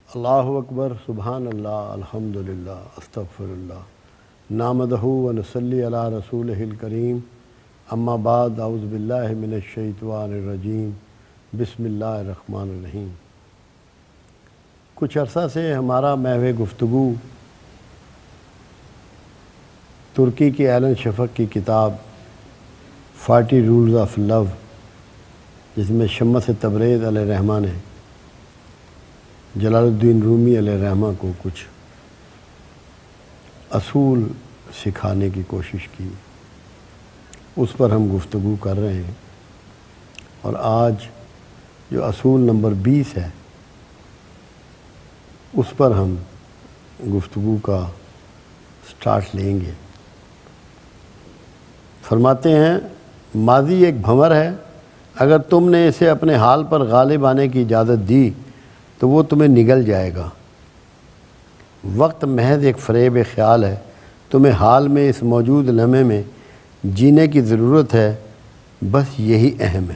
اللہ اکبر سبحان اللہ الحمدللہ استغفراللہ نحمدہ و نصلی علی رسولہ الکریم اما بعد اعوذ باللہ من الشیطان الرجیم بسم اللہ الرحمن الرحیم۔ کچھ عرصہ سے ہمارا محو گفتگو ترکی کی ایلن شفق کی کتاب 40 رولز آف لو، جس میں شمس تبریز علیہ الرحمہ نے جلال الدین رومی علیہ الرحمہ کو کچھ اصول سکھانے کی کوشش کی، اس پر ہم گفتگو کر رہے ہیں، اور آج جو اصول نمبر 20 ہے اس پر ہم گفتگو کا سٹارٹ لیں گے۔ فرماتے ہیں ماضی ایک بھنور ہے، اگر تم نے اسے اپنے حال پر غالب آنے کی اجازت دی تو وہ تمہیں نگل جائے گا۔ وقت محض ایک فریب خیال ہے، تمہیں حال میں اس موجود لمحے میں جینے کی ضرورت ہے، بس یہی اہم ہے۔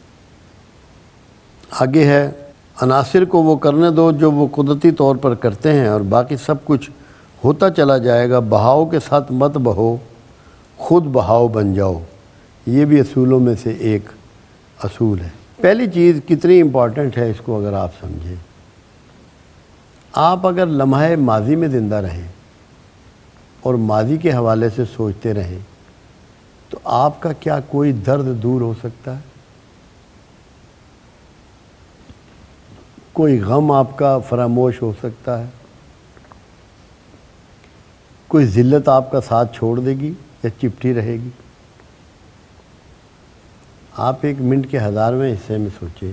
آگے ہے عناصر کو وہ کرنے دو جو وہ قدرتی طور پر کرتے ہیں، اور باقی سب کچھ ہوتا چلا جائے گا۔ بہاؤ کے ساتھ مت بہو، خود بہاؤ بن جاؤ۔ یہ بھی اصولوں میں سے ایک اصول ہے۔ پہلی چیز کتنی امپورٹنٹ ہے، اس کو اگر آپ سمجھیں، آپ اگر لمحہ ماضی میں زندہ رہیں اور ماضی کے حوالے سے سوچتے رہیں تو آپ کا کیا کوئی درد دور ہو سکتا ہے؟ کوئی غم آپ کا فراموش ہو سکتا ہے؟ کوئی ذلت آپ کا ساتھ چھوڑ دے گی یا چپٹی رہے گی؟ آپ ایک منٹ کے 1000ویں حصے میں سوچیں،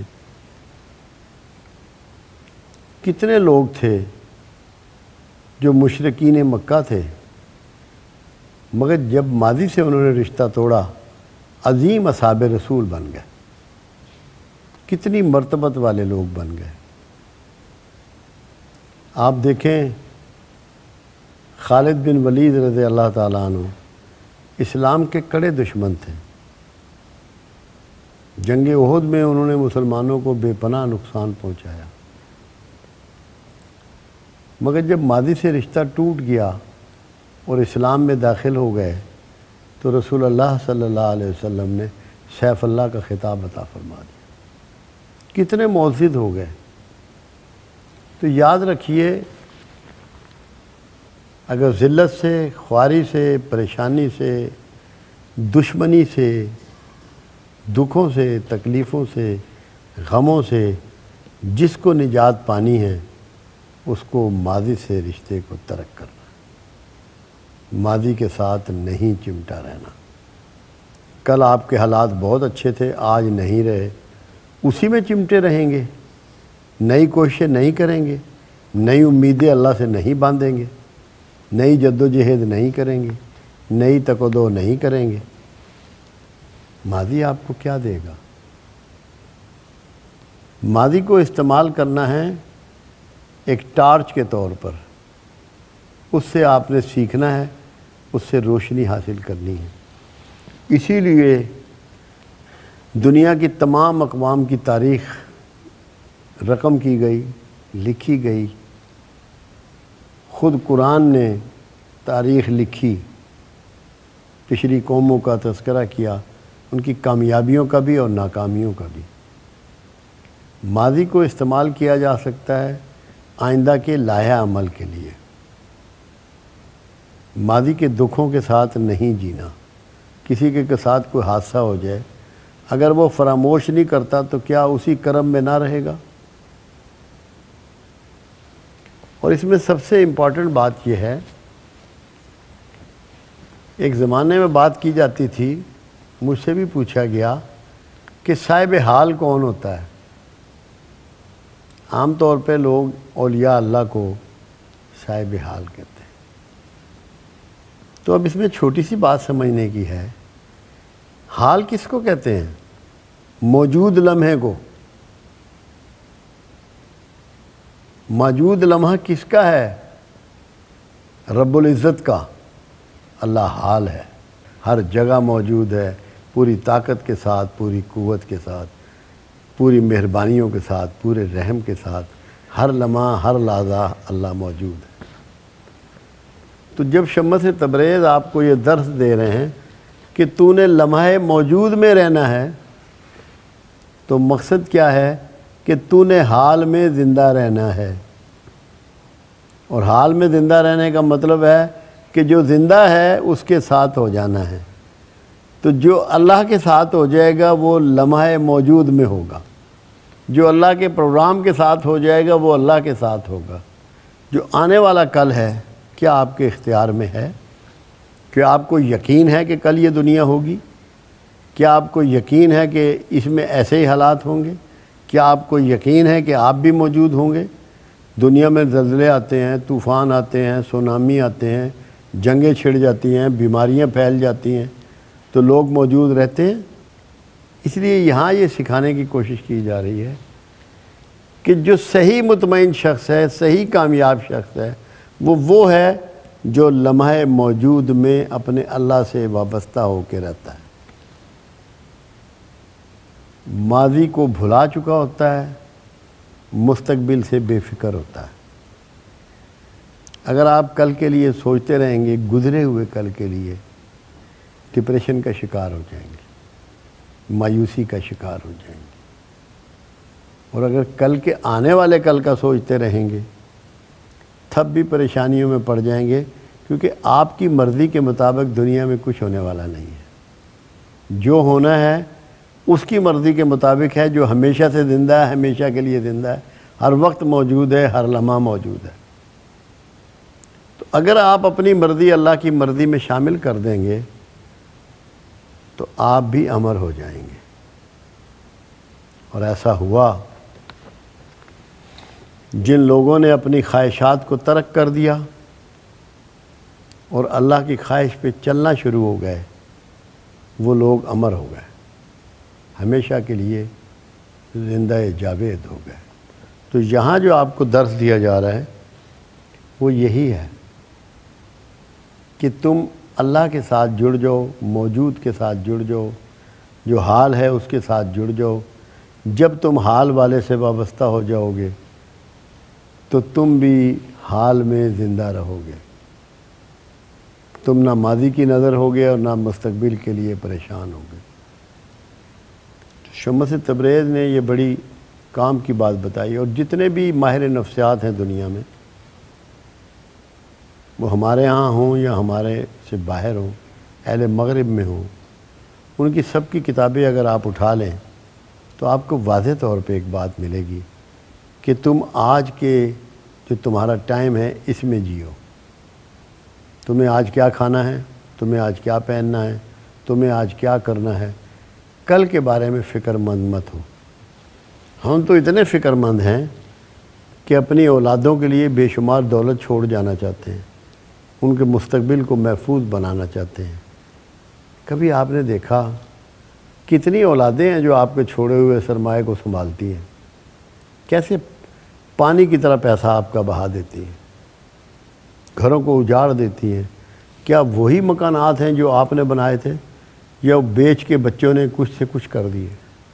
کتنے لوگ تھے جو مشرکین مکہ تھے، مگر جب ماضی سے انہوں نے رشتہ توڑا عظیم اصحاب رسول بن گئے، کتنی مرتبت والے لوگ بن گئے۔ آپ دیکھیں خالد بن ولید رضی اللہ تعالیٰ عنہ اسلام کے کڑے دشمن تھے۔ جنگ احد میں انہوں نے مسلمانوں کو بے پناہ نقصان پہنچایا، مگر جب ماضی سے رشتہ ٹوٹ گیا اور اسلام میں داخل ہو گئے تو رسول اللہ صلی اللہ علیہ وسلم نے سیف اللہ کا خطاب عطا فرما دیا، کتنے معزز ہو گئے۔ تو یاد رکھیے، اگر ذلت سے، خواری سے، پریشانی سے، دشمنی سے، دکھوں سے، تکلیفوں سے، غموں سے جس کو نجات پانی ہے، اس کو ماضی سے رشتے کو ترک کرنا، ماضی کے ساتھ نہیں چمٹا رہنا۔ کل آپ کے حالات بہت اچھے تھے، آج نہیں رہے، اسی میں چمٹے رہیں گے، نئی کوششیں نہیں کریں گے، نئی امیدیں اللہ سے نہیں باندھیں گے، نئی جد و جہد نہیں کریں گے، نئی تک و دو نہیں کریں گے، ماضی آپ کو کیا دے گا؟ ماضی کو استعمال کرنا ہے ایک ٹارچ کے طور پر، اس سے آپ نے سیکھنا ہے، اس سے روشنی حاصل کرنی ہے۔ اسی لیے دنیا کی تمام اقوام کی تاریخ رقم کی گئی، لکھی گئی، خود قرآن نے تاریخ لکھی، پچھلی قوموں کا تذکرہ کیا، ان کی کامیابیوں کا بھی اور ناکامیوں کا بھی۔ ماضی کو استعمال کیا جا سکتا ہے آئندہ کے لائحہ عمل کے لیے۔ ماضی کے دکھوں کے ساتھ نہیں جینا۔ کسی کے ساتھ کوئی حادثہ ہو جائے، اگر وہ فراموش نہیں کرتا تو کیا اسی کرم میں نہ رہے گا؟ اور اس میں سب سے امپورٹنٹ بات یہ ہے، ایک زمانے میں بات کی جاتی تھی، مجھ سے بھی پوچھا گیا کہ صاحب حال کون ہوتا ہے؟ عام طور پہ لوگ اولیاء اللہ کو صاحب حال کہتے ہیں۔ تو اب اس میں چھوٹی سی بات سمجھنے کی ہے، حال کس کو کہتے ہیں؟ موجود لمحے کو۔ موجود لمحہ کس کا ہے؟ رب العزت کا۔ اللہ حال ہے، ہر جگہ موجود ہے، پوری طاقت کے ساتھ، پوری قوت کے ساتھ، پوری مہربانیوں کے ساتھ، پورے رحم کے ساتھ، ہر لمحہ ہر لحظہ اللہ موجود ہے۔ تو جب شمس تبریز آپ کو یہ درس دے رہے ہیں کہ تو نے لمحہ موجود میں رہنا ہے، تو مقصد کیا ہے کہ تو نے حال میں زندہ رہنا ہے۔ اور حال میں زندہ رہنے کا مطلب ہے کہ جو زندہ ہے اس کے ساتھ ہو جانا ہے۔ تو جو اللہ کے ساتھ ہو جائے گا وہ لمحہ موجود میں ہوگا، جو اللہ کے پروگرام کے ساتھ ہو جائے گا وہ اللہ کے ساتھ ہوگا۔ جو آنے والا کل ہے کیا آپ کے اختیار میں ہے؟ کیا آپ کو یقین ہے کہ کل یہ دنیا ہوگی؟ کیا آپ کو یقین ہے کہ اس میں ایسے ہی حالات ہوں گے؟ کیا آپ کو یقین ہے کہ آپ بھی موجود ہوں گے؟ دنیا میں زلزلے آتے ہیں، طوفان آتے ہیں، سونامی آتے ہیں، جنگیں چھڑ جاتی ہیں، بیماریاں پھیل جاتی ہیں، تو لوگ موجود رہتے ہیں۔ اس لیے یہاں یہ سکھانے کی کوشش کی جا رہی ہے کہ جو صحیح مطمئن شخص ہے، صحیح کامیاب شخص ہے، وہ ہے جو لمحہ موجود میں اپنے اللہ سے وابستہ ہو کے رہتا ہے، ماضی کو بھلا چکا ہوتا ہے، مستقبل سے بے فکر ہوتا ہے۔ اگر آپ کل کے لیے سوچتے رہیں گے، گزرے ہوئے کل کے لیے، ڈپریشن کا شکار ہو جائیں گے، مایوسی کا شکار ہو جائیں گے۔ اور اگر کل کے آنے والے کل کا سوچتے رہیں گے تب بھی پریشانیوں میں پڑ جائیں گے، کیونکہ آپ کی مرضی کے مطابق دنیا میں کچھ ہونے والا نہیں ہے۔ جو ہونا ہے اس کی مرضی کے مطابق ہے، جو ہمیشہ سے زندہ ہے، ہمیشہ کے لیے زندہ ہے، ہر وقت موجود ہے، ہر لمحہ موجود ہے۔ تو اگر آپ اپنی مرضی اللہ کی مرضی میں شامل کر دیں گے تو آپ بھی امر ہو جائیں گے۔ اور ایسا ہوا، جن لوگوں نے اپنی خواہشات کو ترک کر دیا اور اللہ کی خواہش پہ چلنا شروع ہو گئے، وہ لوگ امر ہو گئے، ہمیشہ کے لیے زندہ جاوید ہو گئے۔ تو یہاں جو آپ کو درس دیا جا رہا ہے وہ یہی ہے کہ تم اللہ کے ساتھ جڑ جاؤ، موجود کے ساتھ جڑ جاؤ، جو حال ہے اس کے ساتھ جڑ جاؤ۔ جب تم حال والے سے وابستہ ہو جاؤ گے تو تم بھی حال میں زندہ رہو گے، تم نہ ماضی کی نظر ہوگے اور نہ مستقبل کے لیے پریشان ہوگے۔ شمس تبریز نے یہ بڑی کام کی بات بتائی، اور جتنے بھی ماہر نفسیات ہیں دنیا میں، وہ ہمارے ہاں ہوں یا ہمارے سے باہر ہوں، اہل مغرب میں ہوں، ان کی سب کی کتابیں اگر آپ اٹھا لیں تو آپ کو واضح طور پہ ایک بات ملے گی کہ تم آج کے جو تمہارا ٹائم ہے اس میں جیو۔ تمہیں آج کیا کھانا ہے، تمہیں آج کیا پہننا ہے، تمہیں آج کیا کرنا ہے، کل کے بارے میں فکر مند مت ہو۔ ہم تو اتنے فکر مند ہیں کہ اپنی اولادوں کے لیے بے شمار دولت چھوڑ جانا چاہتے ہیں، ان کے مستقبل کو محفوظ بنانا چاہتے ہیں۔ کبھی آپ نے دیکھا کتنی اولادیں ہیں جو آپ کے چھوڑے ہوئے سرمایہ کو سنبھالتی ہیں، کیسے پانی کی طرح پیسہ آپ کا بہا دیتی ہیں، گھروں کو اجاڑ دیتی ہیں؟ کیا وہی مکانات ہیں جو آپ نے بنائے تھے، یا بیچ کے بچوں نے کچھ سے کچھ کر دیے؟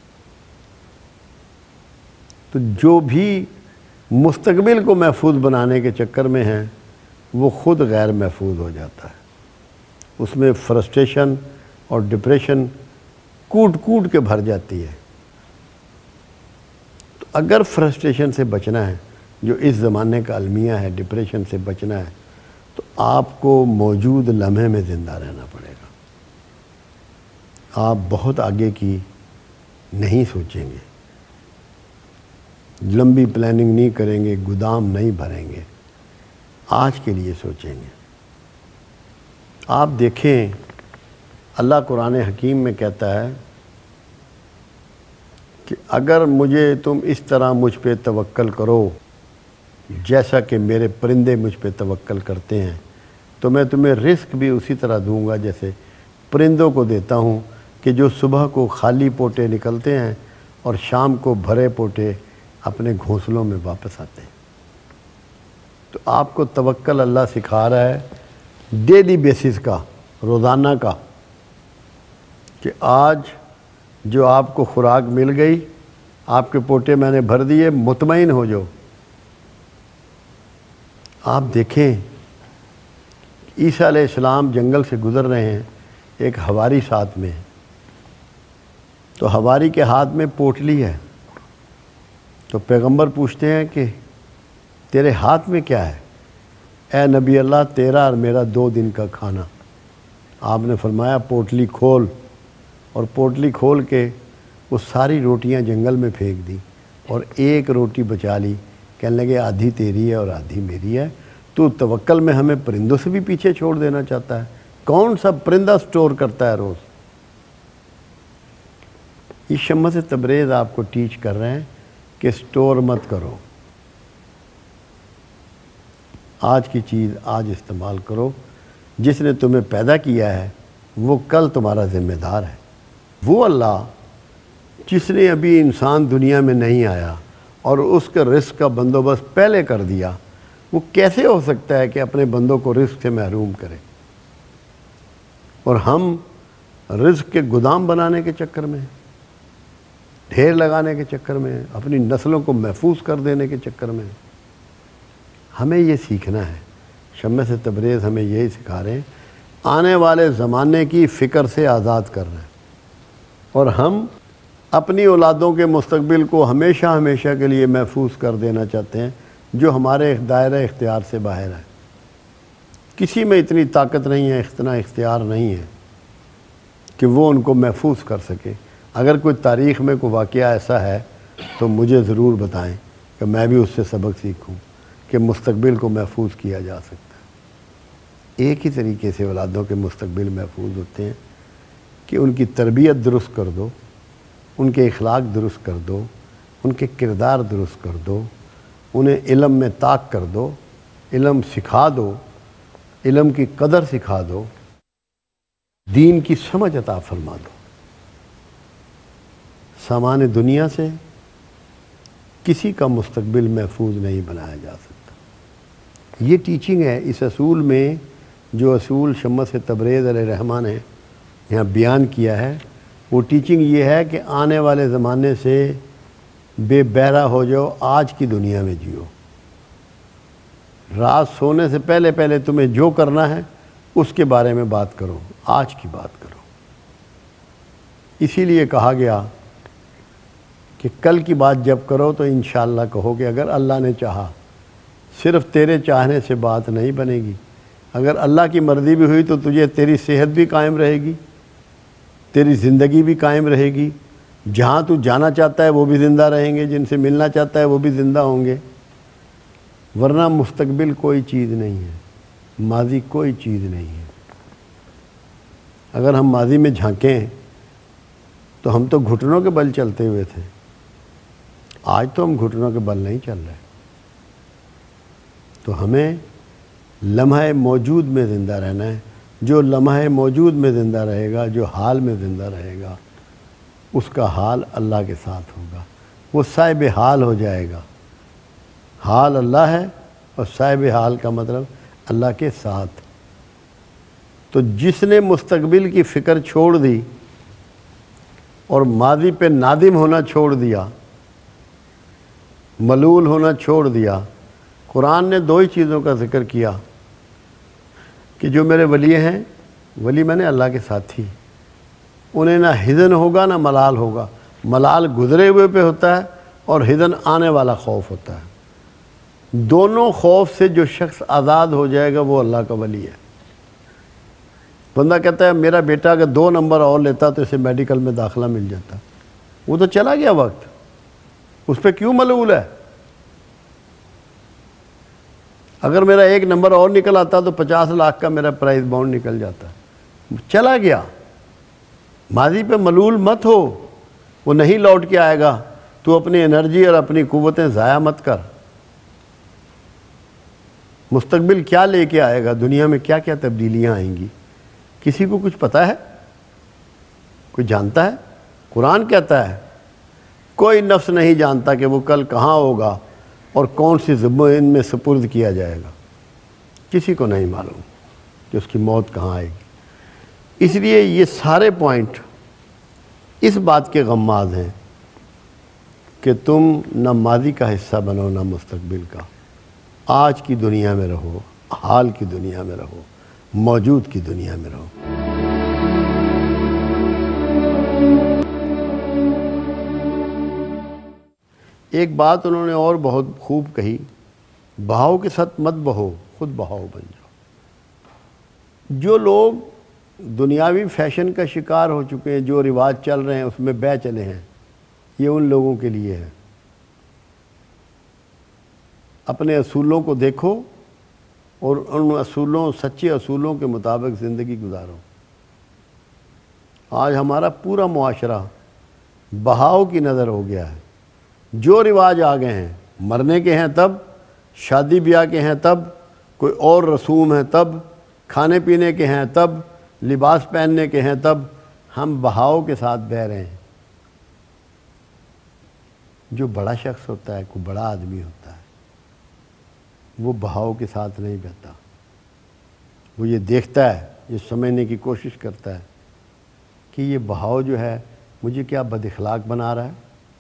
تو جو بھی مستقبل کو محفوظ بنانے کے چکر میں ہیں وہ خود غیر محفوظ ہو جاتا ہے، اس میں فرسٹریشن اور ڈپریشن کوٹ کوٹ کے بھر جاتی ہے۔ تو اگر فرسٹریشن سے بچنا ہے، جو اس زمانے کا المیہ ہے، ڈپریشن سے بچنا ہے، تو آپ کو موجود لمحے میں زندہ رہنا پڑے گا۔ آپ بہت آگے کی نہیں سوچیں گے، لمبی پلاننگ نہیں کریں گے، گودام نہیں بھریں گے، آج کے لیے سوچیں گے۔ آپ دیکھیں، اللہ قرآن حکیم میں کہتا ہے کہ اگر تم اس طرح مجھ پہ توکل کرو جیسا کہ میرے پرندے مجھ پہ توکل کرتے ہیں، تو میں تمہیں رزق بھی اسی طرح دوں گا جیسے پرندوں کو دیتا ہوں، کہ جو صبح کو خالی پوٹے نکلتے ہیں اور شام کو بھرے پوٹے اپنے گھونسلوں میں واپس آتے ہیں۔ تو آپ کو توکل اللہ سکھا رہا ہے ڈیلی بیسس کا، روزانہ کا، کہ آج جو آپ کو خوراک مل گئی، آپ کے پوٹے میں نے بھر دیے، مطمئن ہو جاؤ آپ دیکھیں عیسیٰ علیہ السلام جنگل سے گزر رہے ہیں، ایک حواری ساتھ میں ہے، تو حواری کے ہاتھ میں پوٹلی ہے، تو پیغمبر پوچھتے ہیں کہ تیرے ہاتھ میں کیا ہے؟ اے نبی اللہ، تیرا اور میرا 2 دن کا کھانا۔ آپ نے فرمایا پوٹلی کھول، اور پوٹلی کھول کے وہ ساری روٹیاں جنگل میں پھینک دی اور ایک روٹی بچا لی، کہنے لگے آدھی تیری ہے اور آدھی میری ہے، تو توکل میں ہمیں پرندوں سے بھی پیچھے چھوڑ دینا چاہتا ہے؟ کون سا پرندہ سٹور کرتا ہے روز؟ یہ شمس تبریز آپ کو ٹیچ کر رہے ہیں کہ سٹور مت کرو، آج کی چیز آج استعمال کرو، جس نے تمہیں پیدا کیا ہے وہ کل تمہارا ذمہ دار ہے۔ وہ اللہ جس نے ابھی انسان دنیا میں نہیں آیا اور اس کا رزق کا بندوبست پہلے کر دیا، وہ کیسے ہو سکتا ہے کہ اپنے بندوں کو رزق سے محروم کرے؟ اور ہم رزق کے گودام بنانے کے چکر میں، ڈھیر لگانے کے چکر میں، اپنی نسلوں کو محفوظ کر دینے کے چکر میں۔ ہمیں یہ سیکھنا ہے، شمس تبریز ہمیں یہی سکھا رہے ہیں، آنے والے زمانے کی فکر سے آزاد کر رہے ہیں، اور ہم اپنی اولادوں کے مستقبل کو ہمیشہ ہمیشہ کے لیے محفوظ کر دینا چاہتے ہیں، جو ہمارے دائرہ اختیار سے باہر ہے۔ کسی میں اتنی طاقت نہیں ہے، اتنا اختیار نہیں ہے کہ وہ ان کو محفوظ کر سکے۔ اگر کوئی تاریخ میں کوئی واقعہ ایسا ہے تو مجھے ضرور بتائیں کہ میں بھی اس سے سبق سیکھوں کہ مستقبل کو محفوظ کیا جا سکتا ہے۔ ایک ہی طریقے سے اولادوں کے مستقبل محفوظ ہوتے ہیں کہ ان کی تربیت درست کر دو، ان کے اخلاق درست کر دو، ان کے کردار درست کر دو، انہیں علم میں طاق کر دو، علم سکھا دو، علم کی قدر سکھا دو، دین کی سمجھ عطا فرما دو۔ سامان دنیا سے کسی کا مستقبل محفوظ نہیں بنایا جا سکتا۔ یہ ٹیچنگ ہے اس اصول میں، جو اصول شمس تبریز علیہ الرحمہ نے یہاں بیان کیا ہے۔ وہ ٹیچنگ یہ ہے کہ آنے والے زمانے سے بے بہرا ہو جاؤ، آج کی دنیا میں جیو۔ رات سونے سے پہلے پہلے تمہیں جو کرنا ہے اس کے بارے میں بات کرو، آج کی بات کرو۔ اسی لیے کہا گیا کہ کل کی بات جب کرو تو انشاءاللہ کہو کہ اگر اللہ نے چاہا۔ صرف تیرے چاہنے سے بات نہیں بنے گی، اگر اللہ کی مرضی بھی ہوئی تو تجھے تیری صحت بھی قائم رہے گی، تیری زندگی بھی قائم رہے گی، جہاں تو جانا چاہتا ہے وہ بھی زندہ رہیں گے، جن سے ملنا چاہتا ہے وہ بھی زندہ ہوں گے۔ ورنہ مستقبل کوئی چیز نہیں ہے، ماضی کوئی چیز نہیں ہے۔ اگر ہم ماضی میں جھانکیں تو ہم تو گھٹنوں کے بل چلتے ہوئے تھے، آج تو ہم گھٹنوں کے بل نہیں چل رہے۔ تو ہمیں لمحہ موجود میں زندہ رہنا ہے۔ جو لمحہ موجود میں زندہ رہے گا، جو حال میں زندہ رہے گا، اس کا حال اللہ کے ساتھ ہوگا، وہ صاحب حال ہو جائے گا۔ حال اللہ ہے اور صاحب حال کا مطلب اللہ کے ساتھ۔ تو جس نے مستقبل کی فکر چھوڑ دی اور ماضی پہ نادم ہونا چھوڑ دیا، ملول ہونا چھوڑ دیا، قرآن نے 2 ہی چیزوں کا ذکر کیا کہ جو میرے ولی ہیں، ولی میں نے اللہ کے ساتھی، انہیں نہ حزن ہوگا نہ ملال ہوگا۔ ملال گزرے ہوئے پہ ہوتا ہے اور حزن آنے والا خوف ہوتا ہے۔ دونوں خوف سے جو شخص آزاد ہو جائے گا وہ اللہ کا ولی ہے۔ بندہ کہتا ہے میرا بیٹا اگر 2 نمبر اور لیتا تو اسے میڈیکل میں داخلہ مل جاتا، وہ تو چلا گیا وقت، اس پہ کیوں ملول ہے؟ اگر میرا 1 نمبر اور نکل آتا تو 50 لاکھ کا میرا پرائز باؤنڈ نکل جاتا، چلا گیا۔ ماضی پہ ملول مت ہو، وہ نہیں لوٹ کے آئے گا۔ تو اپنی انرجی اور اپنی قوتیں ضائع مت کر۔ مستقبل کیا لے کے آئے گا، دنیا میں کیا کیا تبدیلیاں آئیں گی، کسی کو کچھ پتہ ہے؟ کوئی جانتا ہے؟ قرآن کہتا ہے کوئی نفس نہیں جانتا کہ وہ کل کہاں ہوگا اور کون سی زمین میں سپرد کیا جائے گا۔ کسی کو نہیں معلوم کہ اس کی موت کہاں آئے گی۔ اس لیے یہ سارے پوائنٹ اس بات کے غماز ہیں کہ تم نہ ماضی کا حصہ بنو نہ مستقبل کا۔ آج کی دنیا میں رہو، حال کی دنیا میں رہو، موجود کی دنیا میں رہو۔ ایک بات انہوں نے اور بہت خوب کہی، بہاؤ کے ساتھ مت بہو، خود بہاؤ بن جاؤ۔ جو لوگ دنیاوی فیشن کا شکار ہو چکے ہیں، جو رواج چل رہے ہیں اس میں بہہ چلے ہیں، یہ ان لوگوں کے لیے ہے۔ اپنے اصولوں کو دیکھو اور ان اصولوں، سچے اصولوں کے مطابق زندگی گزارو۔ آج ہمارا پورا معاشرہ بہاؤ کی نظر ہو گیا ہے۔ جو رواج آ گئے ہیں، مرنے کے ہیں تب، شادی بیاہ کے ہیں تب، کوئی اور رسوم ہیں تب، کھانے پینے کے ہیں تب، لباس پہننے کے ہیں تب، ہم بہاؤ کے ساتھ بہہ رہے ہیں۔ جو بڑا شخص ہوتا ہے، کوئی بڑا آدمی ہوتا ہے، وہ بہاؤ کے ساتھ نہیں بہتا۔ وہ یہ دیکھتا ہے، یہ سمجھنے کی کوشش کرتا ہے کہ یہ بہاؤ جو ہے مجھے کیا بد اخلاق بنا رہا ہے،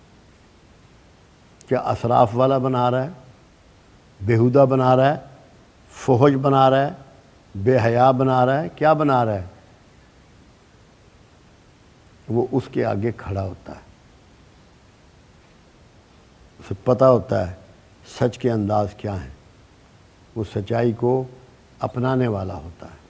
کیا اسراف والا بنا رہا ہے، بیہودہ بنا رہا ہے، فحش بنا رہا ہے، بے حیا بنا رہا ہے، کیا بنا رہا ہے؟ وہ اس کے آگے کھڑا ہوتا ہے، اسے پتہ ہوتا ہے سچ کے انداز کیا ہیں، وہ سچائی کو اپنانے والا ہوتا ہے۔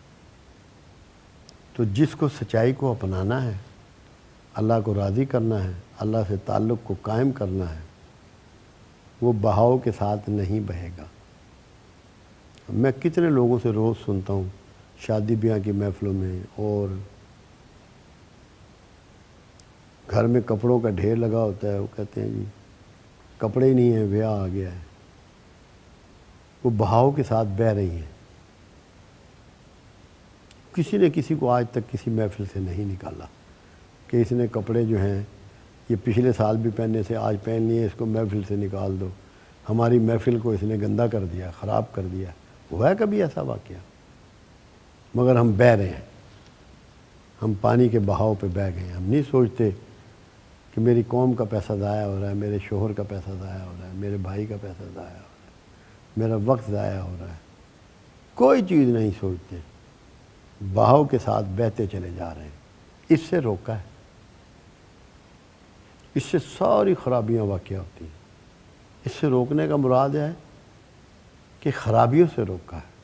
تو جس کو سچائی کو اپنانا ہے، اللہ کو راضی کرنا ہے، اللہ سے تعلق کو قائم کرنا ہے، وہ بہاؤ کے ساتھ نہیں بہے گا۔ میں کتنے لوگوں سے روز سنتا ہوں شادی بیاہ کی محفلوں میں، اور گھر میں کپڑوں کا ڈھیر لگا ہوتا ہے، وہ کہتے ہیں جی کپڑے ہی نہیں ہیں، بیاہ آ گیا ہے۔ وہ بہاؤ کے ساتھ بہہ رہی ہیں۔ کسی نے کسی کو آج تک کسی محفل سے نہیں نکالا کہ اس نے کپڑے جو ہیں یہ پچھلے سال بھی پہننے سے آج پہن لیے، اس کو محفل سے نکال دو، ہماری محفل کو اس نے گندا کر دیا، خراب کر دیا۔ ہوا ہے کبھی ایسا واقعہ؟ مگر ہم بہہ رہے ہیں، ہم پانی کے بہاؤ پہ بہہ گئے ہیں۔ ہم نہیں سوچتے کہ میری قوم کا پیسہ ضائع ہو رہا ہے، میرے شوہر کا پیسہ ضائع ہو رہا ہے، میرے بھائی کا پیسہ ضائع ہو رہا ہے، میرا وقت ضائع ہو رہا ہے۔ کوئی چیز نہیں سوچتے، بہاؤ کے ساتھ بہتے چلے جا رہے ہیں۔ اس سے روکا ہے، اس سے ساری خرابیاں واقع ہوتی ہیں۔ اس سے روکنے کا مراد ہے کہ خرابیوں سے روکا ہے۔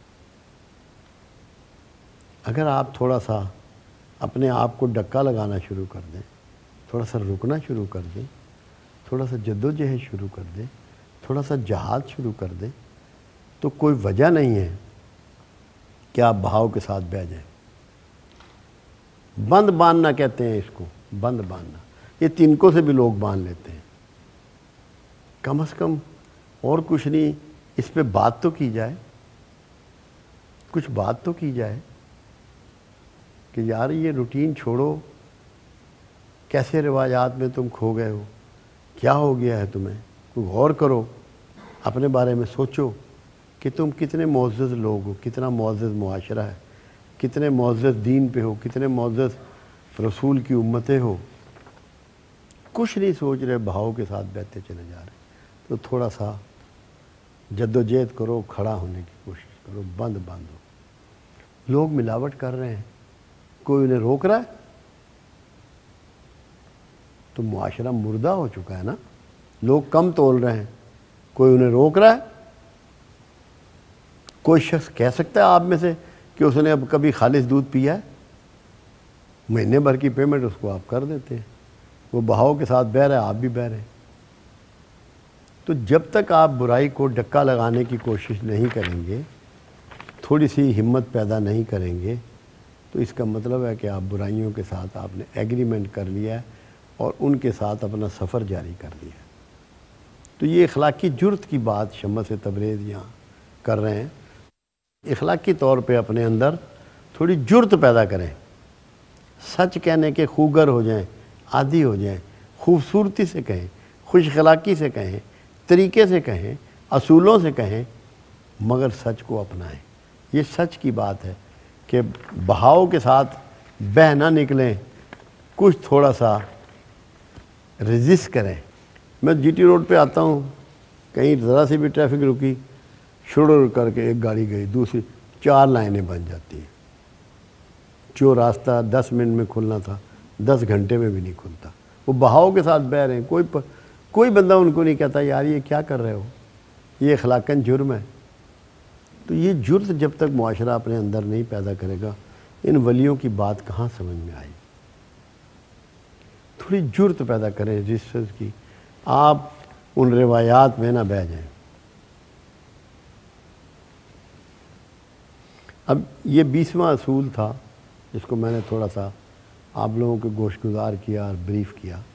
اگر آپ تھوڑا سا اپنے آپ کو ڈکا لگانا شروع کر دیں، تھوڑا سا رکنا شروع کر دیں، تھوڑا سا جدوجہد شروع کر دیں، تھوڑا سا جہاد شروع کر دیں، تو کوئی وجہ نہیں ہے کہ آپ بہاؤ کے ساتھ بہہ جائیں۔ بند باندھنا کہتے ہیں اس کو، بند باندھنا۔ یہ تنکوں سے بھی لوگ باندھ لیتے ہیں۔ کم از کم اور کچھ نہیں، اس پہ بات تو کی جائے، کچھ بات تو کی جائے کہ یار یہ روٹین چھوڑو، کیسے رواجات میں تم کھو گئے ہو، کیا ہو گیا ہے تمہیں؟ کوئی غور کرو، اپنے بارے میں سوچو کہ تم کتنے معزز لوگ ہو، کتنا معزز معاشرہ ہے، کتنے معزز دین پہ ہو، کتنے معزز رسول کی امتیں ہو۔ کچھ نہیں سوچ رہے، بہاؤ کے ساتھ بہتے چلے جا رہے۔ تو تھوڑا سا جدوجہد کرو، کھڑا ہونے کی کوشش کرو، بند باندھو۔ لوگ ملاوٹ کر رہے ہیں، کوئی انہیں روک رہا ہے؟ تو معاشرہ مردہ ہو چکا ہے نا۔ لوگ کم تول رہے ہیں، کوئی انہیں روک رہا ہے؟ کوئی شخص کہہ سکتا ہے آپ میں سے کہ اس نے اب کبھی خالص دودھ پیا ہے؟ مہینے بھر کی پیمنٹ اس کو آپ کر دیتے ہیں، وہ بہاؤ کے ساتھ بہہ رہا ہے، آپ بھی بہہ رہے ہیں۔ تو جب تک آپ برائی کو ڈکا لگانے کی کوشش نہیں کریں گے، تھوڑی سی ہمت پیدا نہیں کریں گے، تو اس کا مطلب ہے کہ آپ برائیوں کے ساتھ آپ نے ایگریمنٹ کر لیا ہے اور ان کے ساتھ اپنا سفر جاری کر دیا ہے۔ تو یہ اخلاقی جرت کی بات شمس تبریز یہاں کر رہے ہیں۔ اخلاقی طور پہ اپنے اندر تھوڑی جرت پیدا کریں، سچ کہنے کے خوگر ہو جائیں، عادی ہو جائیں، خوبصورتی سے کہیں، خوش اخلاقی سے کہیں، طریقے سے کہیں، اصولوں سے کہیں، مگر سچ کو اپنائیں۔ یہ سچ کی بات ہے کہ بہاؤ کے ساتھ بہہ نہ نکلیں، کچھ تھوڑا سا ریزسٹ کریں۔ میں جی ٹی روڈ پہ آتا ہوں، کہیں ذرا سی بھی ٹریفک رکی شروع کر کے ایک گاڑی گئی، دوسری 4 لائنیں بن جاتی ہیں۔ جو راستہ 10 منٹ میں کھلنا تھا 10 گھنٹے میں بھی نہیں کھلتا۔ وہ بہاؤ کے ساتھ بہہ رہے ہیں، کوئی بندہ ان کو نہیں کہتا یار یہ کیا کر رہے ہو، یہ اخلاقاً جرم ہے۔ تو یہ جرت جب تک معاشرہ اپنے اندر نہیں پیدا کرے گا، ان ولیوں کی بات کہاں سمجھ میں آئی۔ تھوڑی جرت پیدا کریں رجسٹرز کی، آپ ان روایات میں نہ بہہ جائیں۔ اب یہ 20واں اصول تھا جس کو میں نے تھوڑا سا آپ لوگوں کو گوش گزار کیا اور بریف کیا۔